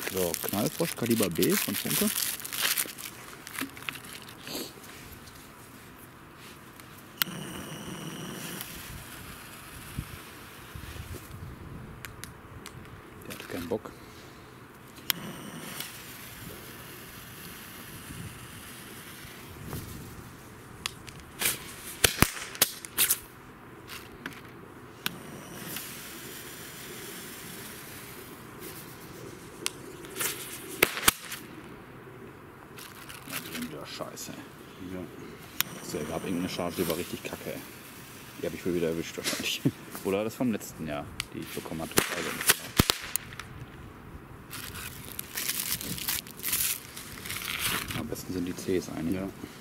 So, Knallfrosch Kaliber B von Funke. Der hat keinen Bock. Scheiße. Ja. Es gab irgendeine Charge, die war richtig kacke. Die habe ich wohl wieder erwischt wahrscheinlich. Oder das vom letzten Jahr, die ich bekommen hatte. Am besten sind die Cs eigentlich. Ja.